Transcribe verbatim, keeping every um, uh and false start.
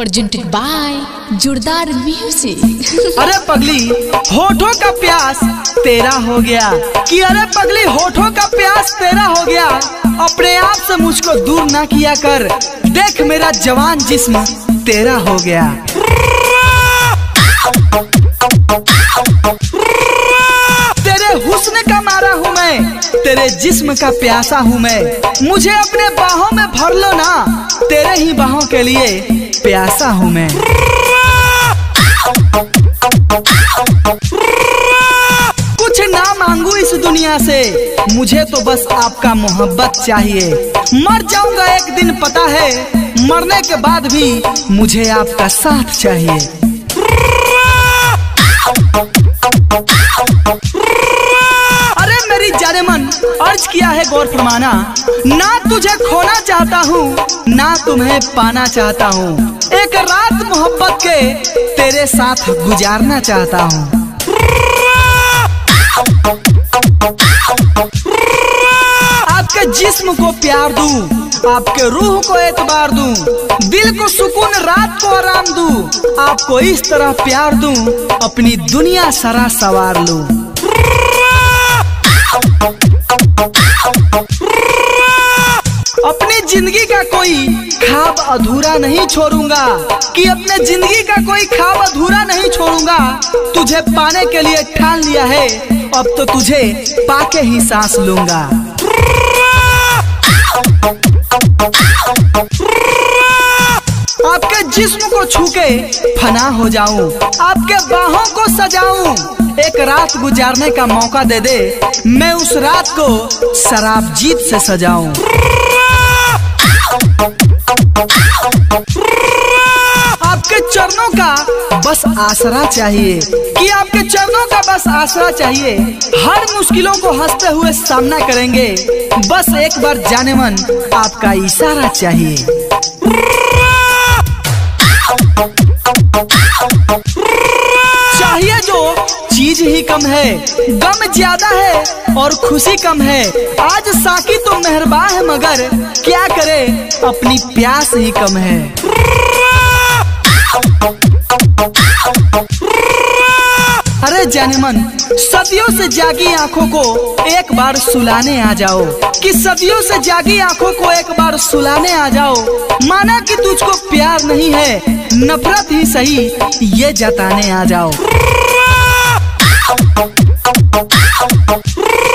presented by जोरदार music. अरे पगली होठों का प्यास तेरा हो गया कि अरे पगली होठों का प्यास तेरा हो गया। अपने आप से मुझको दूर ना किया कर, देख मेरा जवान जिस्म तेरा हो गया। तेरे हुस्न का मारा हूँ मैं, तेरे जिस्म का प्यासा हूँ मैं। मुझे अपने बाहों में भर लो ना, तेरे ही बाहों के लिए प्यासा हूँ मैं। कुछ ना मांगू इस दुनिया से, मुझे तो बस आपका मोहब्बत चाहिए। मर जाऊंगा एक दिन पता है, मरने के बाद भी मुझे आपका साथ चाहिए। अरे मेरी जाने मन अर्ज किया है गौर फरमाना, ना तुझे खोना चाहता हूँ ना तुम्हें पाना चाहता हूँ। एक रात मोहब्बत के तेरे साथ गुजारना चाहता हूँ। आपके जिस्म को प्यार दूं, आपके रूह को एतबार दूं, दिल को सुकून रात को आराम दूं। आपको इस तरह प्यार दूं, अपनी दुनिया सारा सवार लूं। अपनी जिंदगी का कोई ख्वाब अधूरा नहीं छोड़ूंगा, कि अपने जिंदगी का कोई ख्वाब अधूरा नहीं छोड़ूंगा। तुझे पाने के लिए ठान लिया है, अब तो तुझे पाके ही सांस लूंगा। आपके जिस्म को छूके फना हो जाऊं, आपके बाहों को सजाऊं। एक रात गुजारने का मौका दे दे, मैं उस रात को शराब जीत से सजाऊं। आपके चरणों का बस आसरा चाहिए, कि आपके चरणों का बस आसरा चाहिए। हर मुश्किलों को हंसते हुए सामना करेंगे, बस एक बार जाने मन आपका इशारा चाहिए। चाहिए जो चीज ही कम है, गम ज्यादा है और खुशी कम है। आज साकी तो मेहरबान है, मगर क्या करे अपनी प्यास ही कम है। अरे जाने मन सदियों से जागी आंखों को एक बार सुलाने आ जाओ, कि सदियों से जागी आंखों को एक बार सुलाने आ जाओ। माना कि तुझको प्यार नहीं है, नफरत ही सही ये जताने आ जाओ।